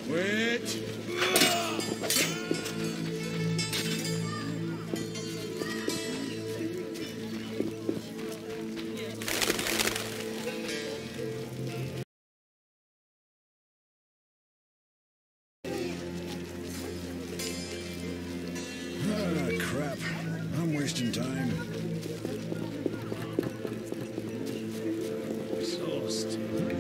Wait! Ah, crap. I'm wasting time. Exhausting.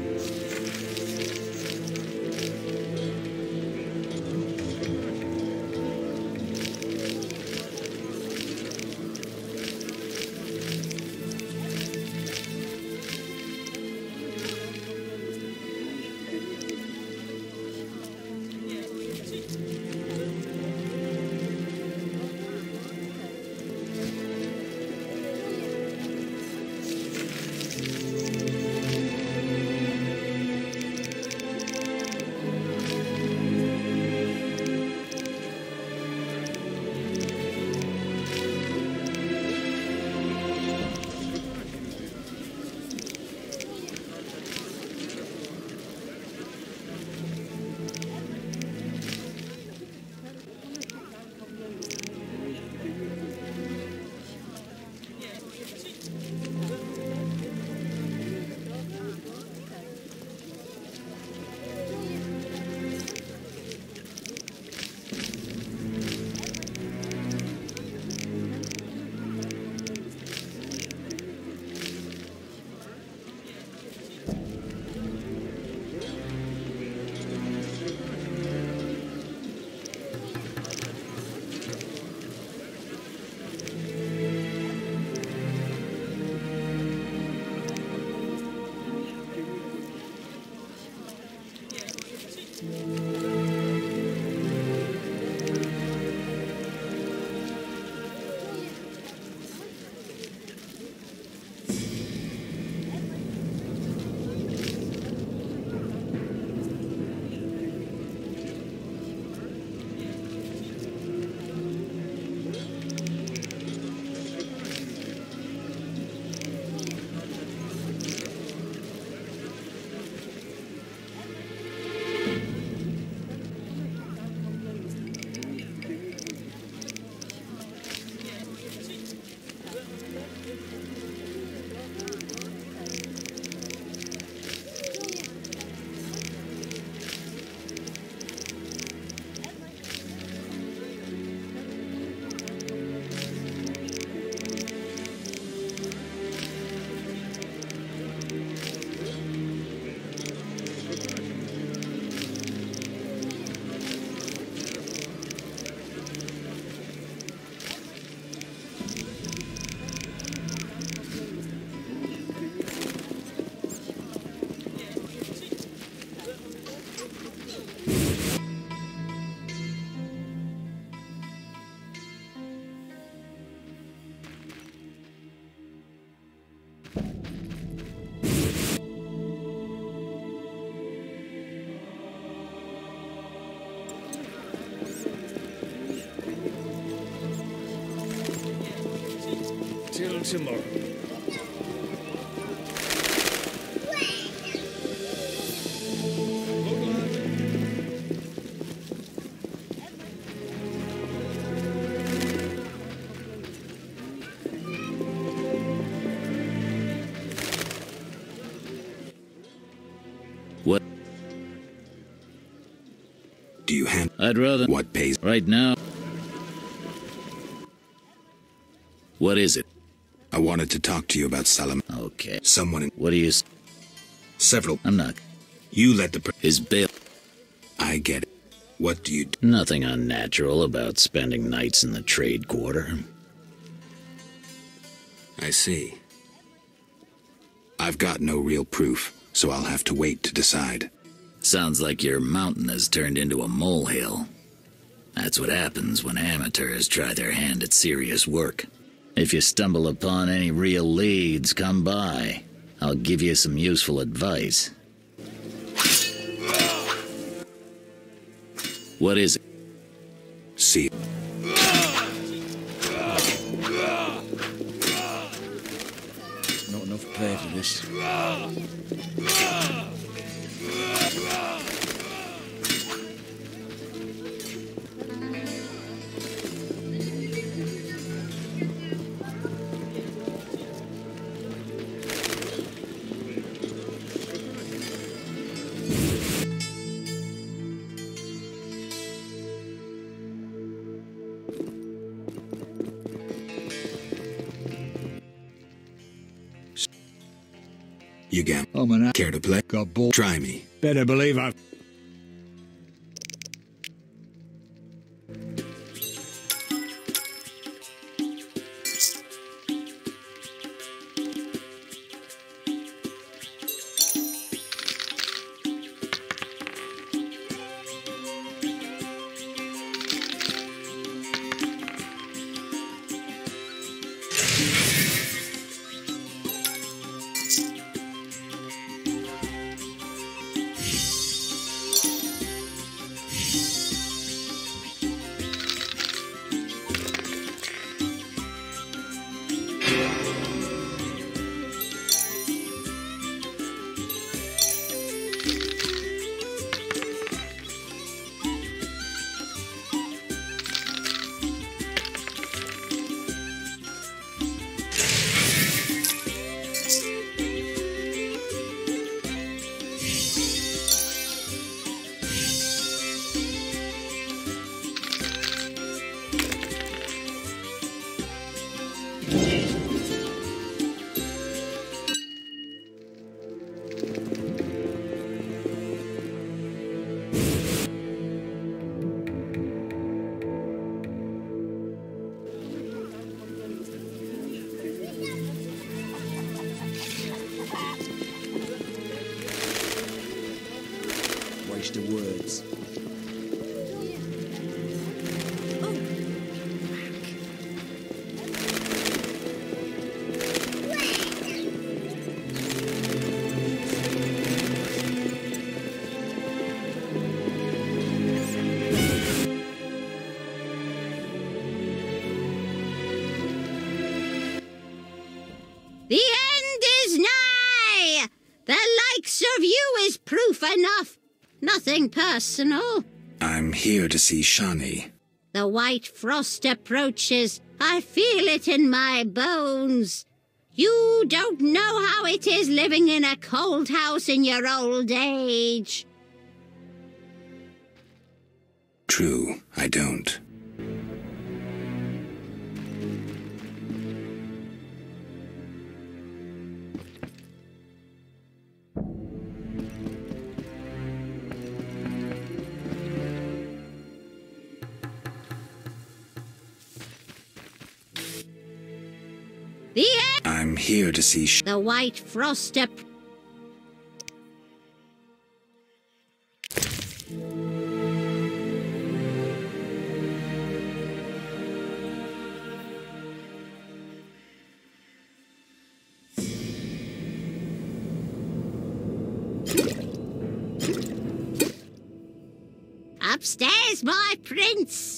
Till tomorrow. What? Do you hand? I'd rather... What pays? Right now? What is it? I wanted to talk to you about Salam. Okay. Someone in... What do you... Several... I'm not... You let the... His bail... I get it. What do you do? Nothing unnatural about spending nights in the trade quarter. I see. I've got no real proof, so I'll have to wait to decide. Sounds like your mountain has turned into a molehill. That's what happens when amateurs try their hand at serious work. If you stumble upon any real leads, come by. I'll give you some useful advice. What is it? See. Not enough play for this. You gam. I'm an Care to play? got ball. Try me. Better believe I've... Waste of words. The end is nigh! The likes of you is proof enough. Nothing personal. I'm here to see Shani. The white frost approaches. I feel it in my bones. You don't know how it is living in a cold house in your old age. True, I don't. The I'm here to see The white frost Upstairs, my prince.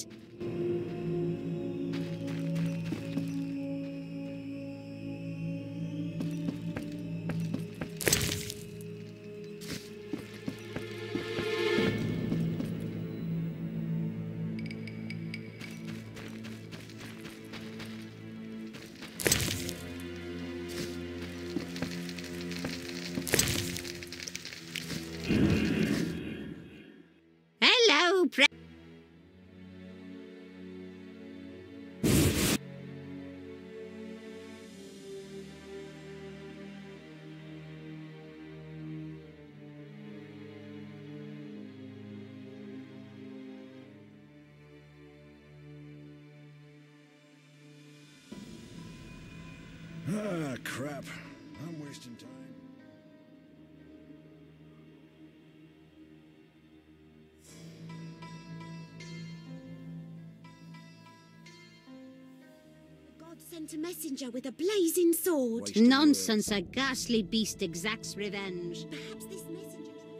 Hello, Prince. Ah, crap. I'm wasting time. God sent a messenger with a blazing sword. Waste of Nonsense, a ghastly beast exacts revenge. Perhaps this messenger...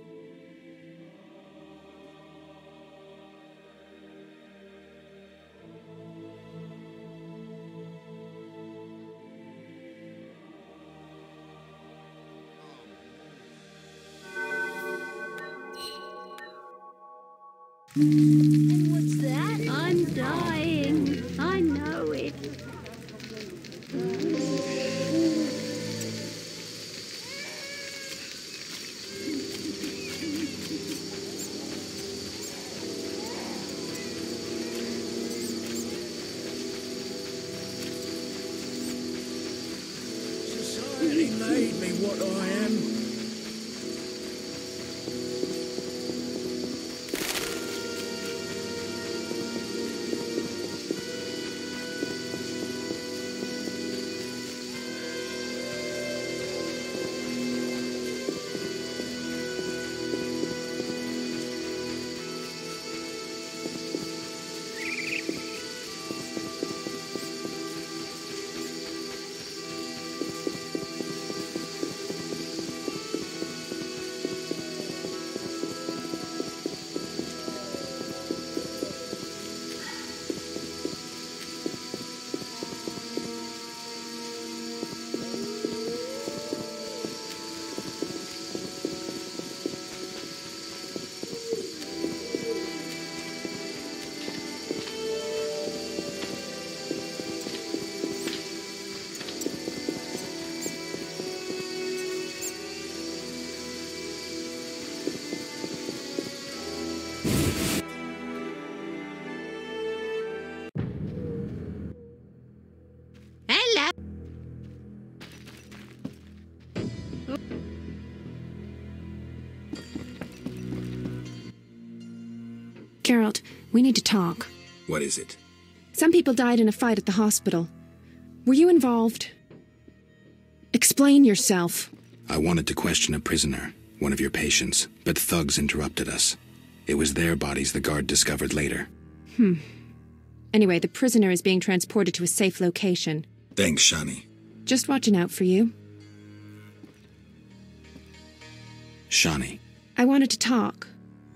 And what's that? I'm dying. I know it. Society made me what I am. Geralt, we need to talk. What is it? Some people died in a fight at the hospital. Were you involved? Explain yourself. I wanted to question a prisoner, one of your patients, but thugs interrupted us. It was their bodies the guard discovered later. Anyway, the prisoner is being transported to a safe location. Thanks, Shani. Just watching out for you. Shani, I wanted to talk.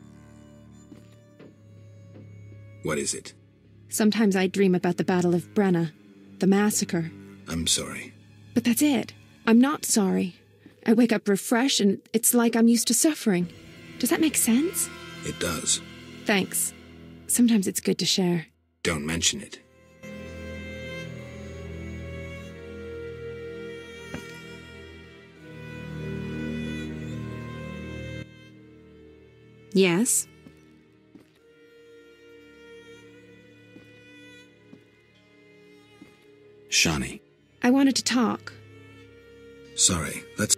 what is it? Sometimes I dream about the Battle of Brenna, the massacre. I'm sorry. But that's it. I'm not sorry. I wake up refreshed and it's like I'm used to suffering. Does that make sense? It does. Thanks. Sometimes it's good to share. Don't mention it. Yes? Shani, I wanted to talk. sorry. Let's...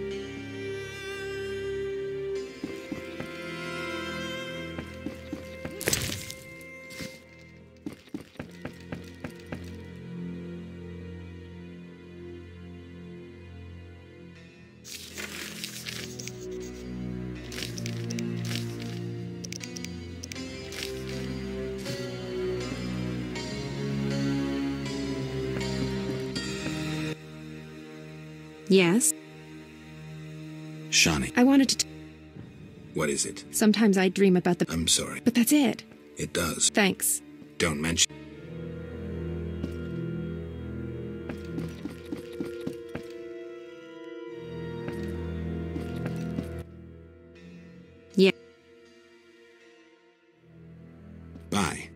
Yes? Shani, I wanted to... what is it? Sometimes I dream about the... I'm sorry. But that's it. It does. Thanks. Don't mention... Yeah. Bye.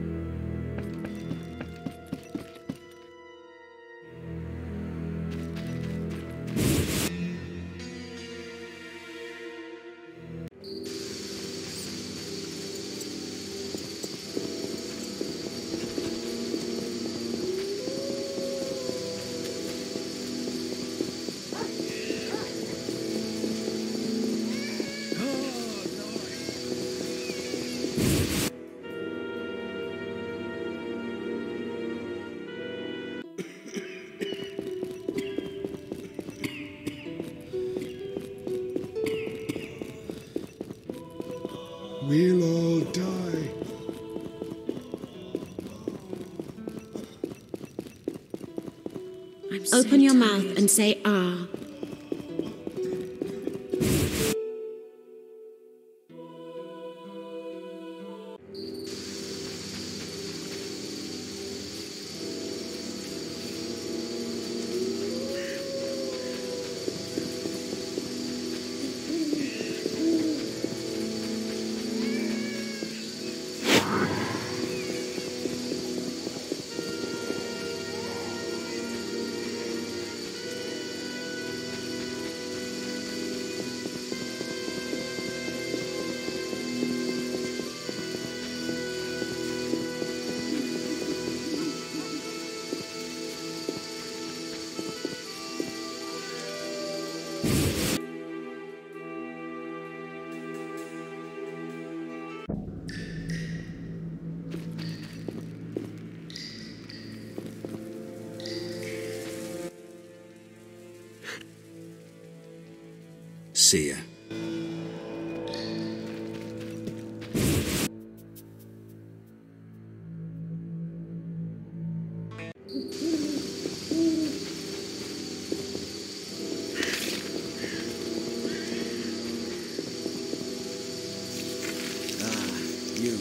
We'll all die. Open your mouth and say ah. See ya. You.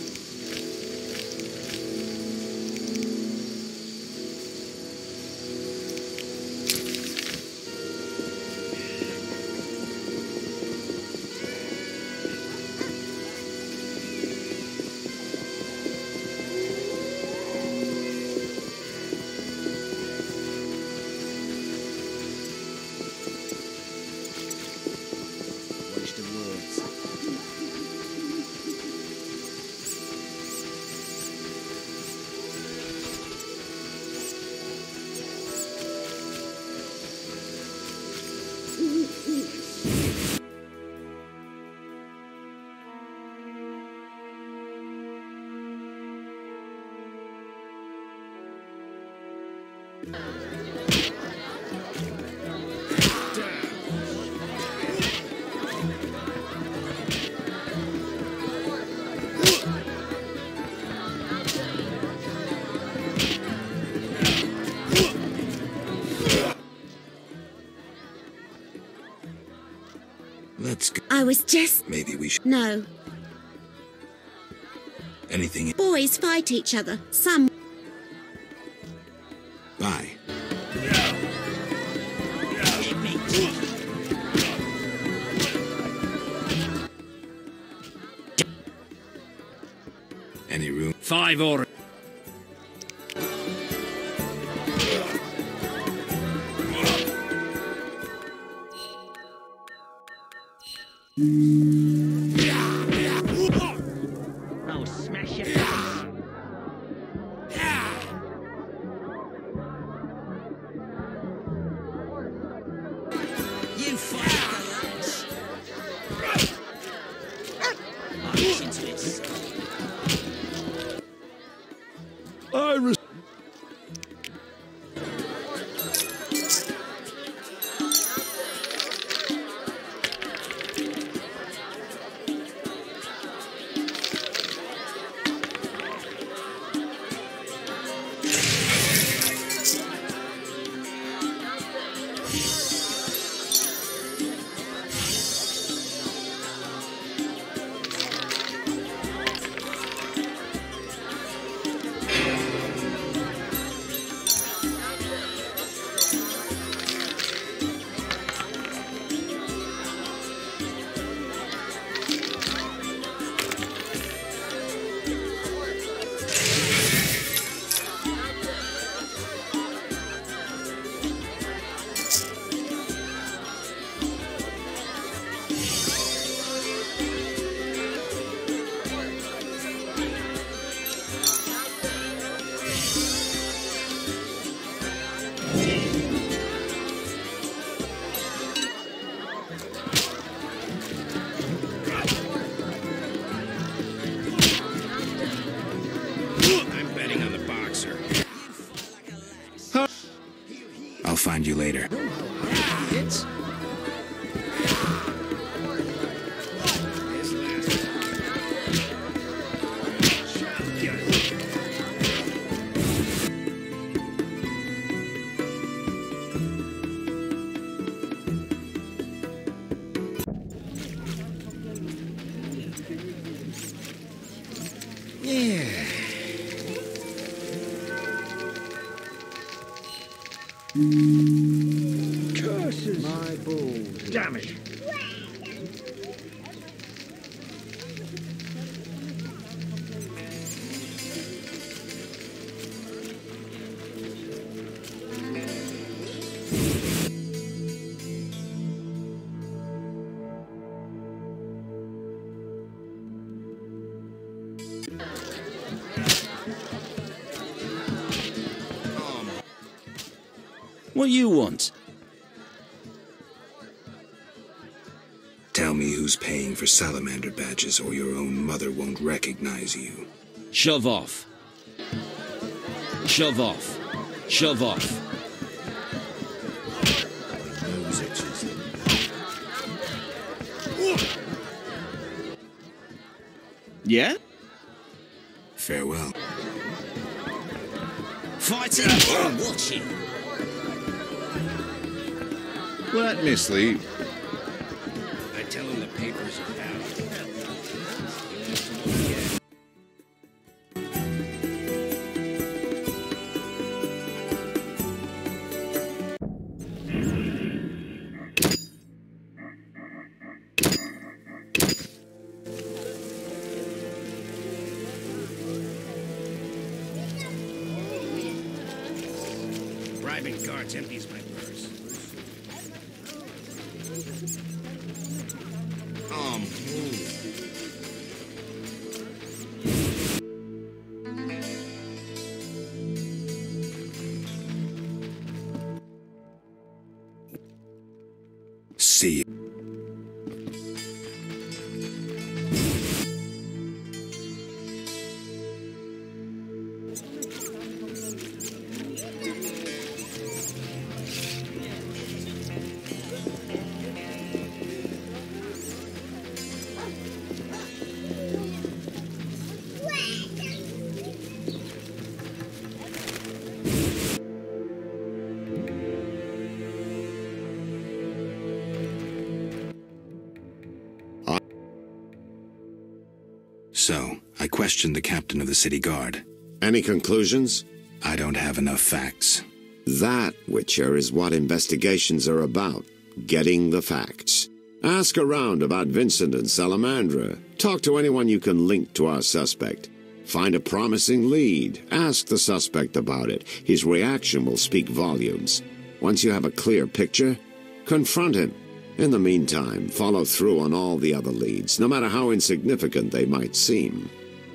Waste of words. Let's go. I was just... Maybe we should. No. Anything. Boys fight each other. Some... Bye. Any room? 5 or... Oh, smash your face. You fucking relax. I'm listening to this. I'll find you later. Curses. My balls. Damn it. What you want? Tell me who's paying for salamander badges, or your own mother won't recognize you. Shove off. Shove off. Shove off. Nose itches. Yeah? Farewell. Fighting or watching? Let me sleep. I tell him the papers are out. Bribing guards empties my purse. See you. So, I questioned the captain of the city guard. Any conclusions? I don't have enough facts. That, Witcher, is what investigations are about. Getting the facts. Ask around about Vincent and Salamandra. Talk to anyone you can link to our suspect. Find a promising lead. Ask the suspect about it. His reaction will speak volumes. Once you have a clear picture, confront him. In the meantime, follow through on all the other leads, no matter how insignificant they might seem.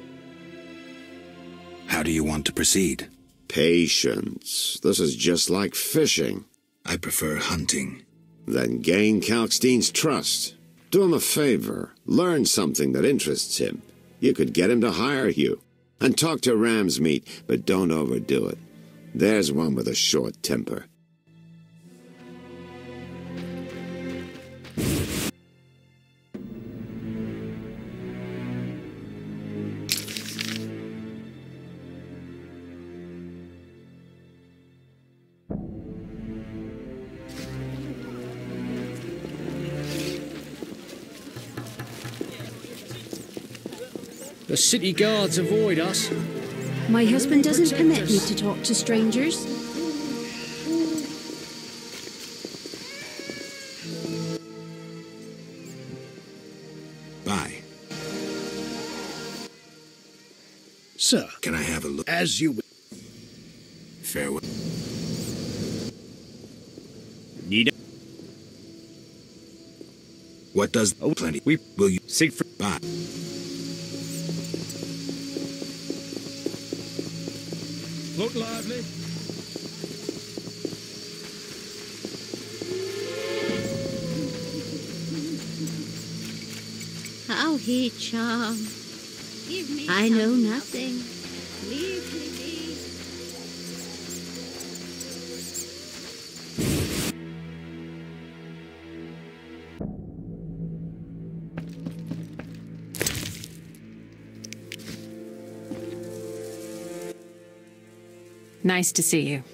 How do you want to proceed? Patience. This is just like fishing. I prefer hunting. Then gain Kalkstein's trust. Do him a favor. Learn something that interests him. You could get him to hire you. And talk to Ramsmeat, but don't overdo it. There's one with a short temper. The city guards avoid us. My husband doesn't permit me to talk to strangers. Bye. Sir, can I have a look? As you... Farewell. Need it? What does... Oh, plenty. Will you... Siegfried. Bye. Look lively. How he charms. I know nothing. Leave me be. Nice to see you.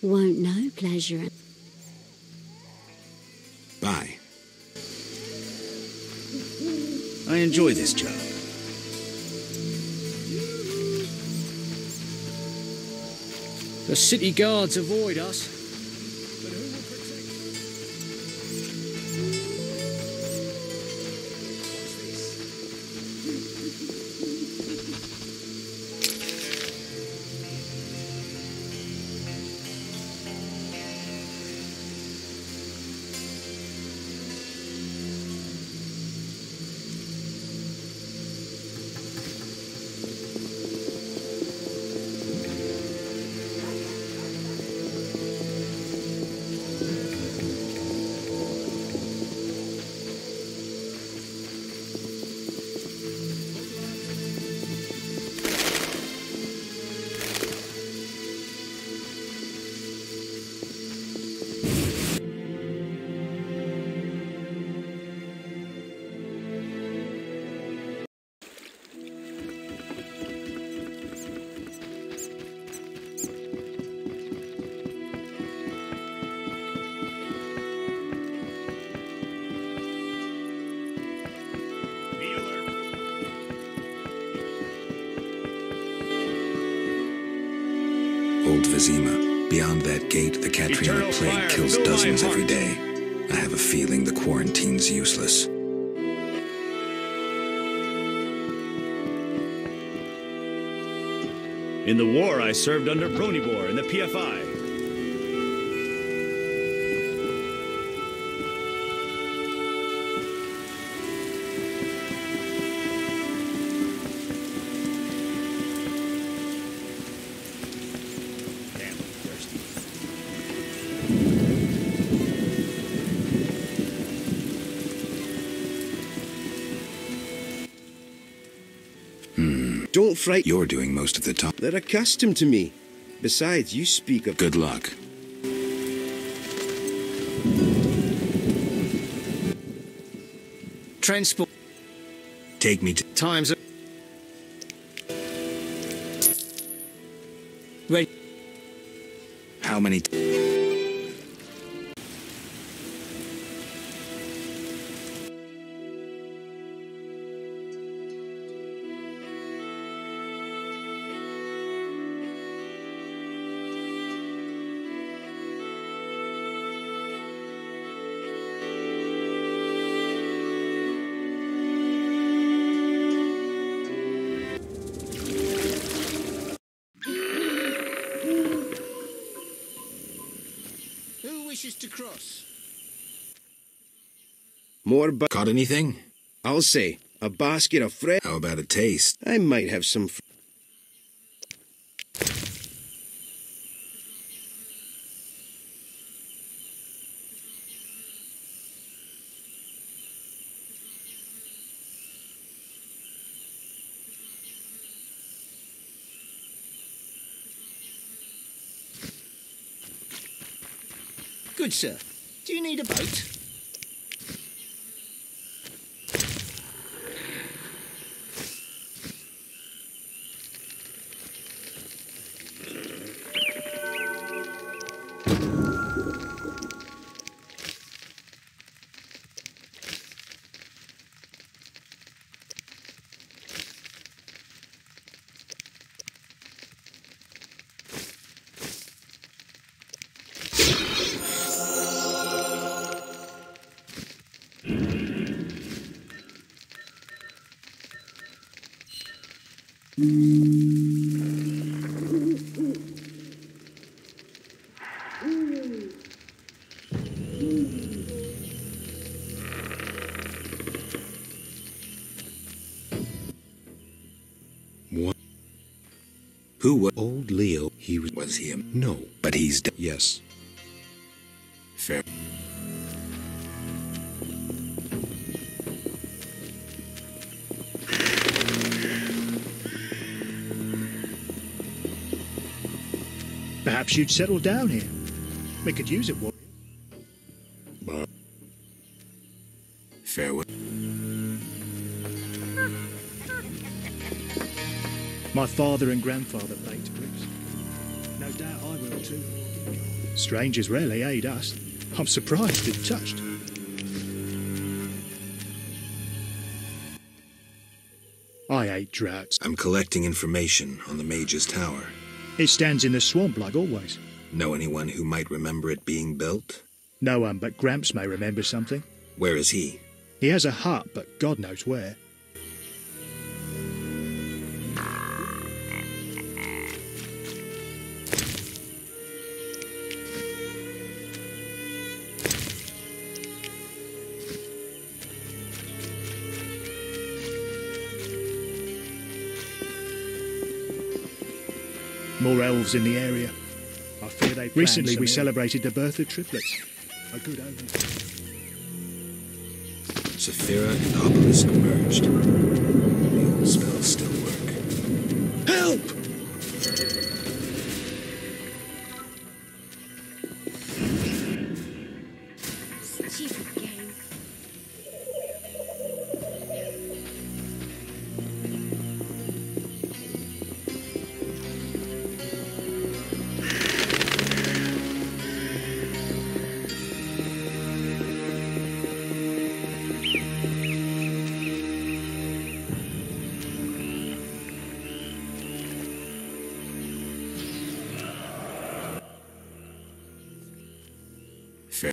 Won't know pleasure. Bye. I enjoy this job. The city guards avoid us. Old Vizima. Beyond that gate, the Catriona plague kills dozens every day. I have a feeling the quarantine's useless. In the war, I served under Bronibor in the PFI. Don't frighten. You're doing most of the talk. They're accustomed to me. Besides, you speak of... Good luck. Transport. Take me to... Times... Ready. How many... To cross. More Caught anything? I'll say, a basket of fresh... How about a taste? I might have some... Good, sir. Do you need a boat? What? Who was... Old Leo. He was him. No. But he's dead. Yes. Fair. Perhaps you'd settle down here. We could use it, warrior. Farewell. My father and grandfather baked bricks. No doubt I will too. Strangers rarely aid us. I'm surprised and touched. I hate droughts. I'm collecting information on the Mage's Tower. It stands in the swamp like always. Know anyone who might remember it being built? No one but Gramps may remember something. Where is he? He has a hut, but God knows where. More elves in the area. I fear they recently we celebrated the birth of triplets. A good omen. Saphira and Obelisk merged. The old spells still work. Help! Stupid game. Fair.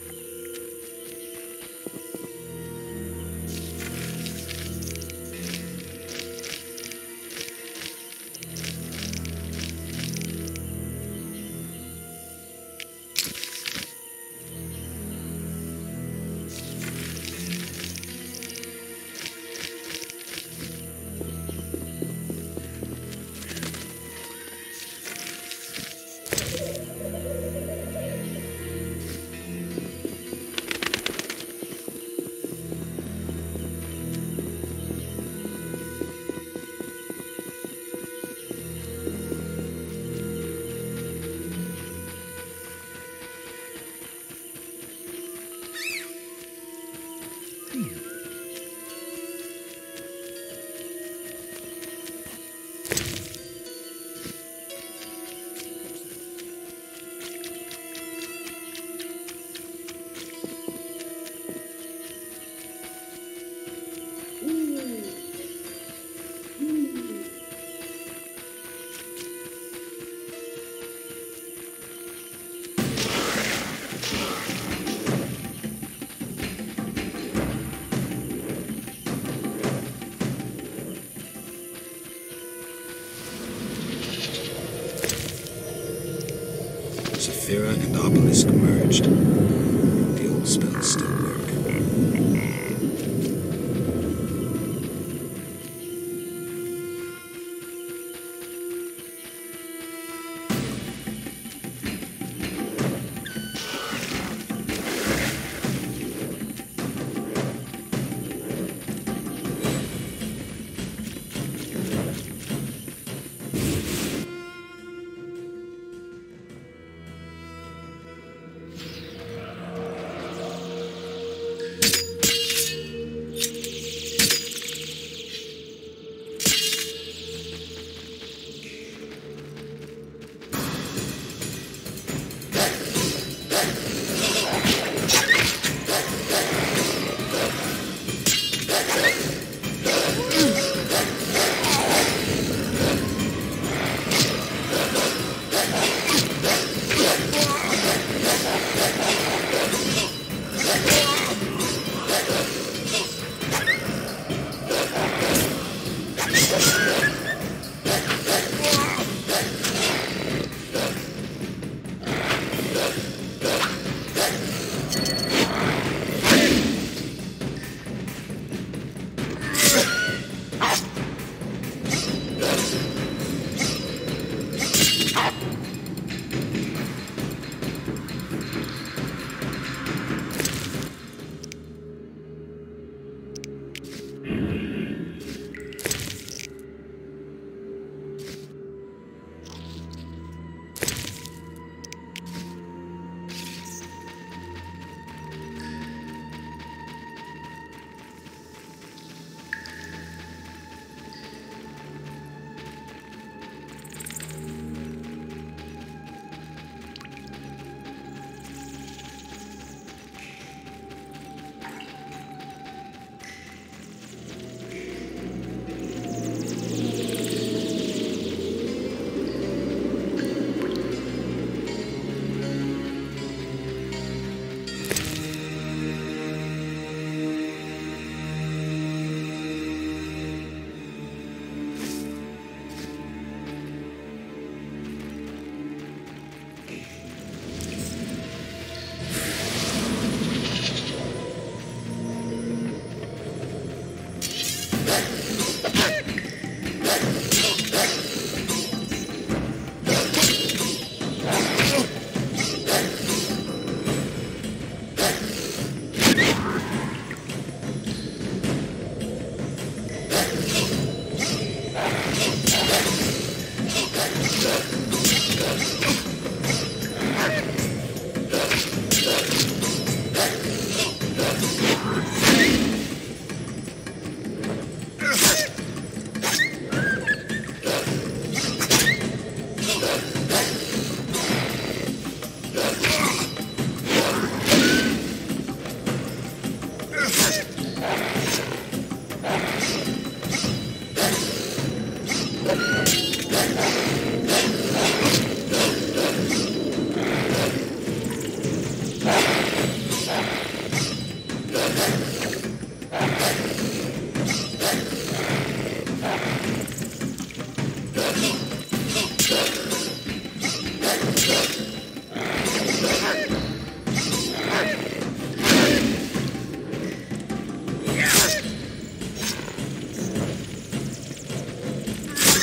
Saphira and Obelisk merged. The old spells still work.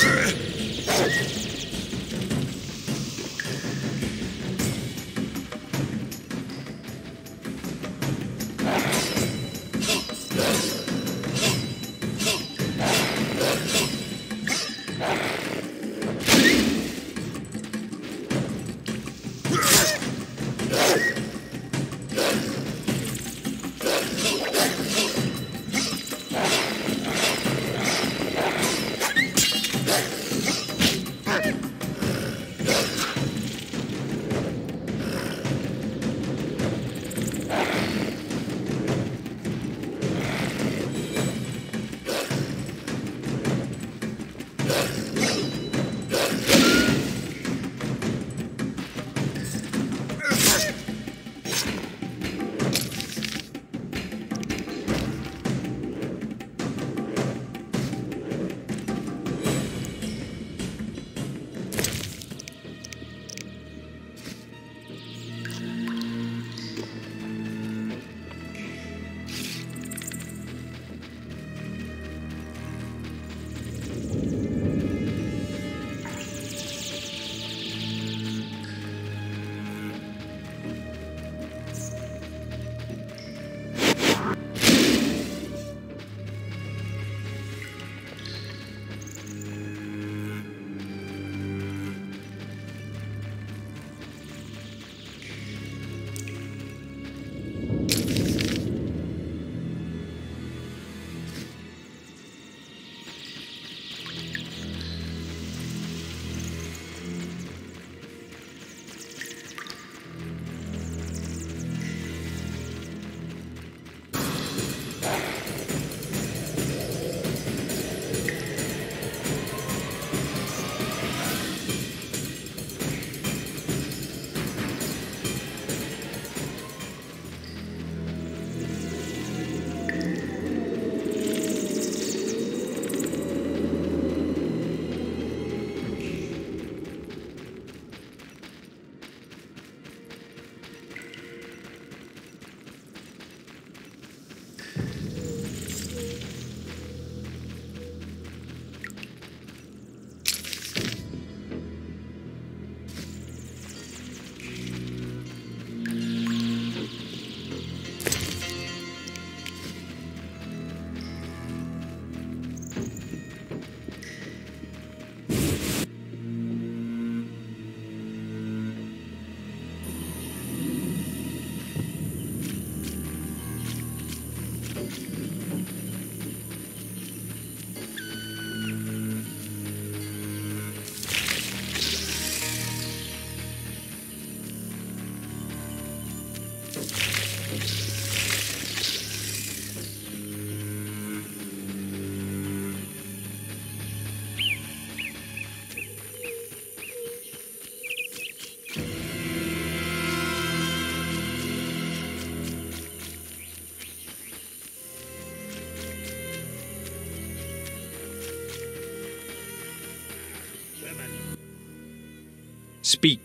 Speak.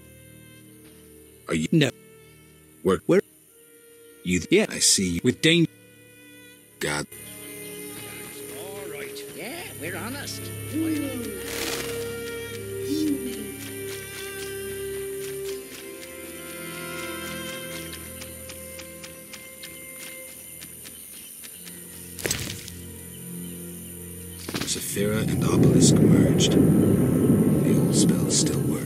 Are you? No. Where? You? Yeah. I see you. With danger. God. All right. Yeah, we're honest. Saphira and Obelisk merged. The old spells still work.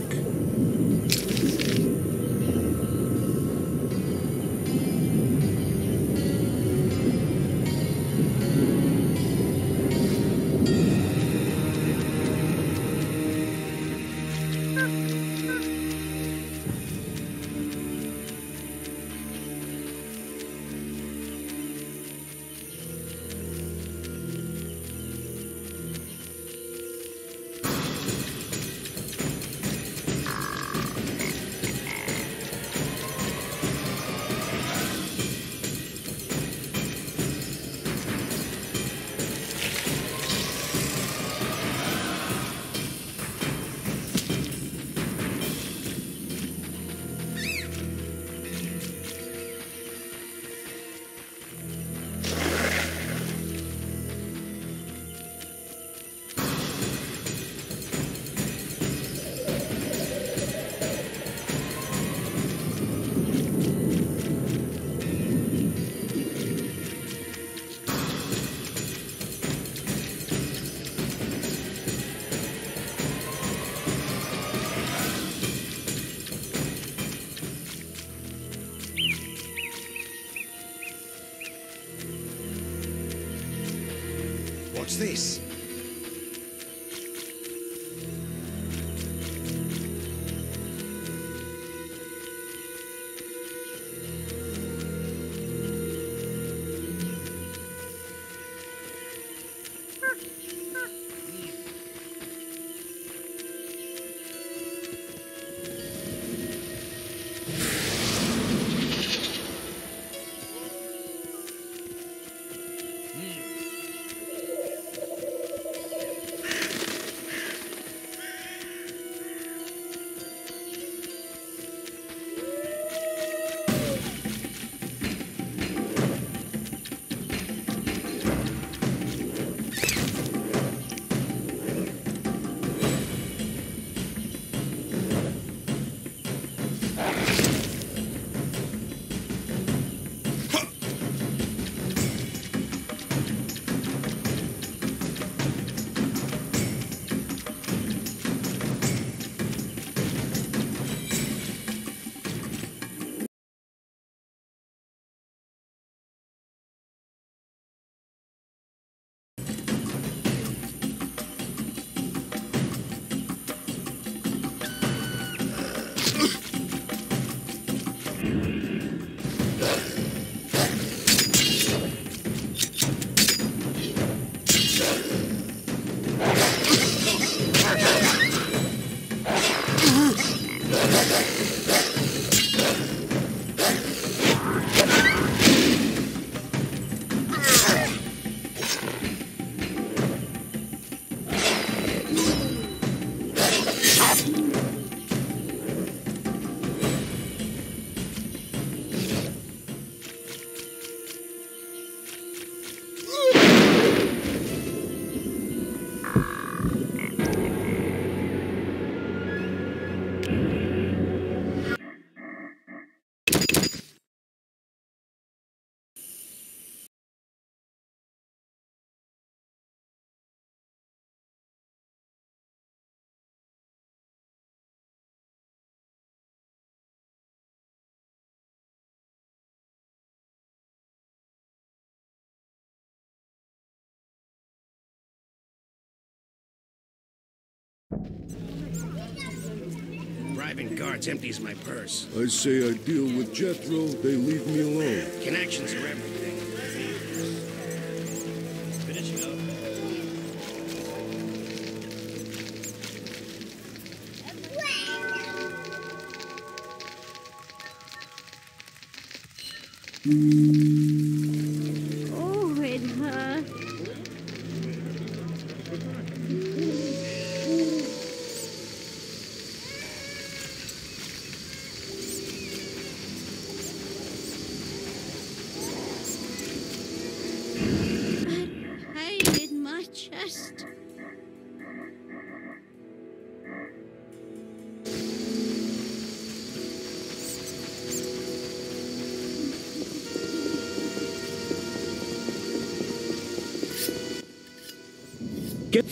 this? Bribing guards empties my purse. I say I deal with Jethro, they leave me alone. Connections are everything. Finishing up. Oh, it hurts. Pain in my chest. Get.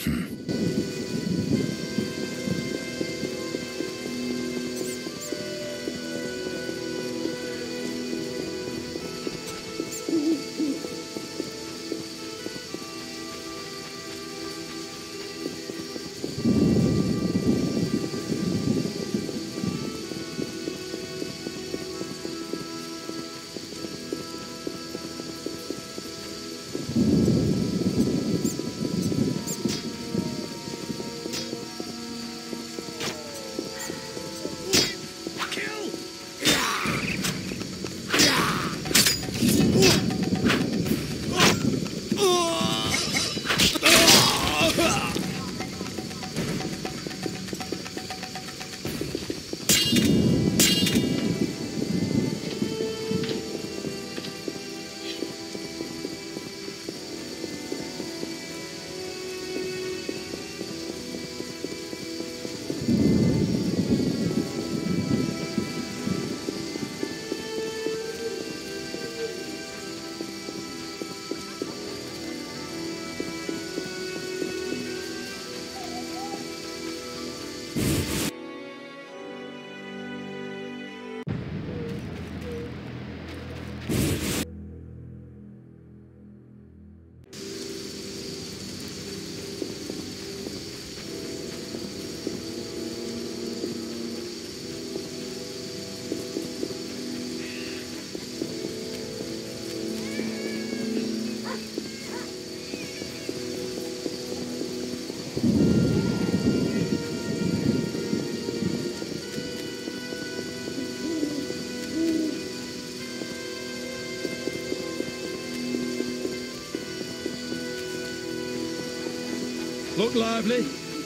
Look lively.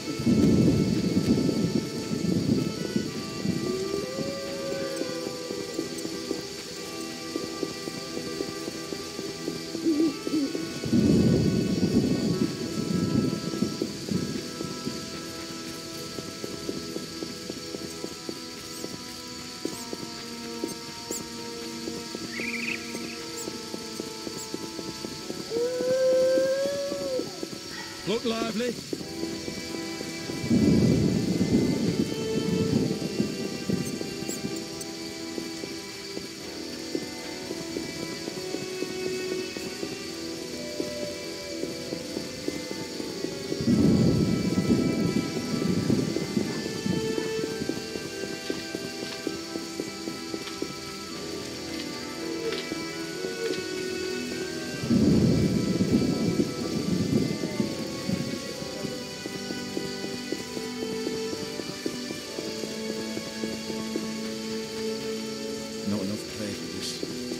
Look lively. Not enough play for this.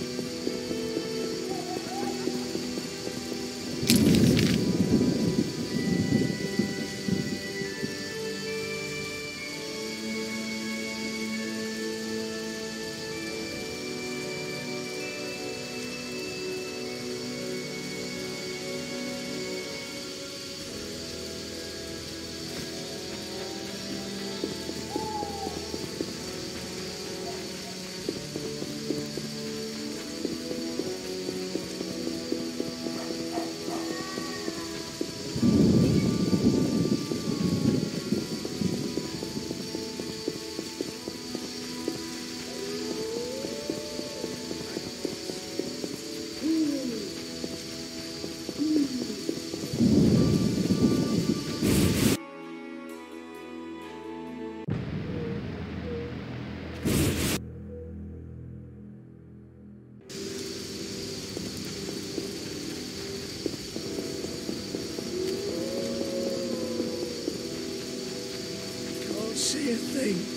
Can't see a thing.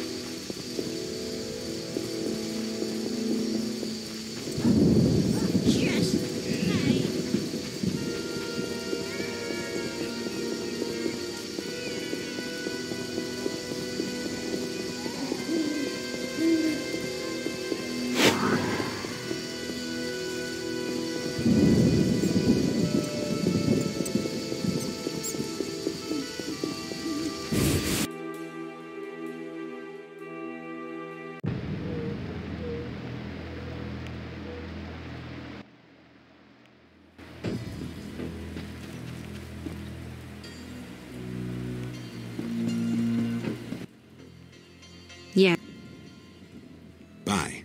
Yeah. Bye.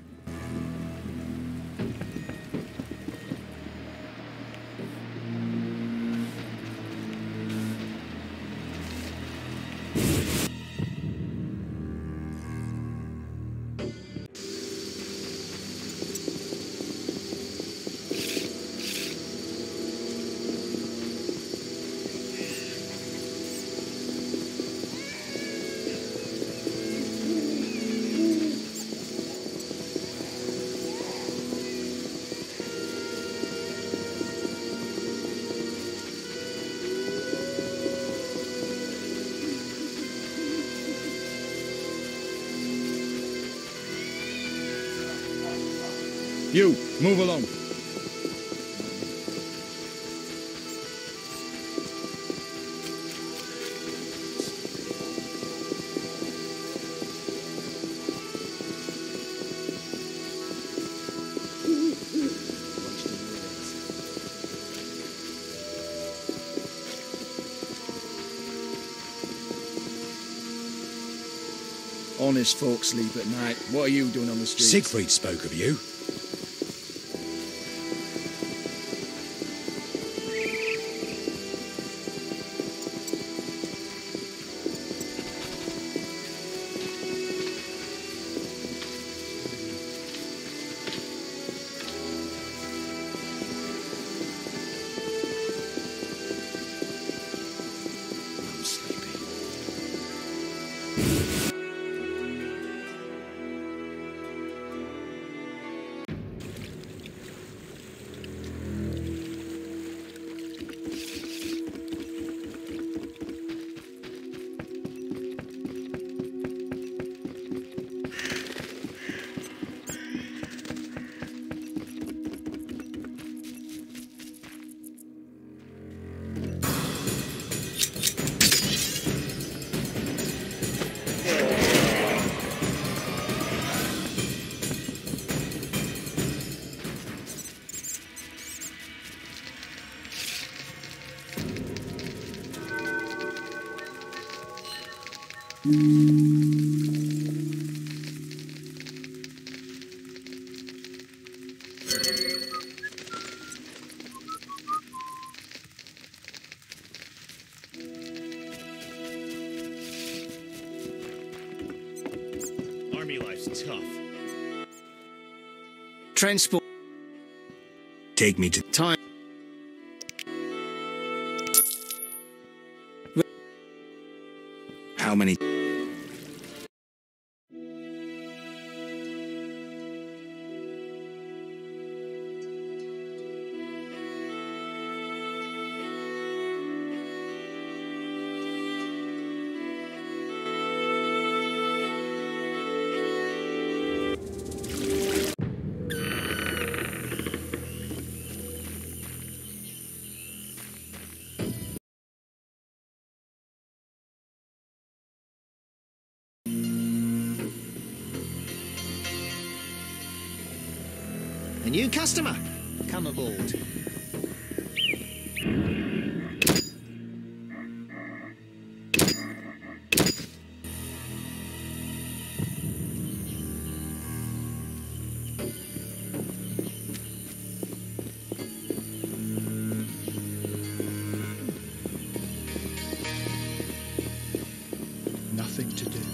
You, move along. Honest folks sleep at night. What are you doing on the street? Siegfried spoke of you. I'm sleepy. Army life's tough. Transport. Take me to Time. how many? A new customer. Come aboard. Nothing to do.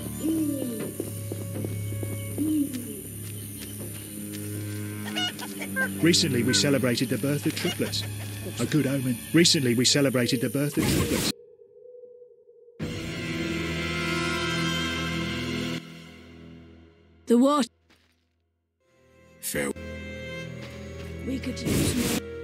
Recently, we celebrated the birth of triplets. A good omen. Recently, we celebrated the birth of triplets. The what? Fair. We could use more.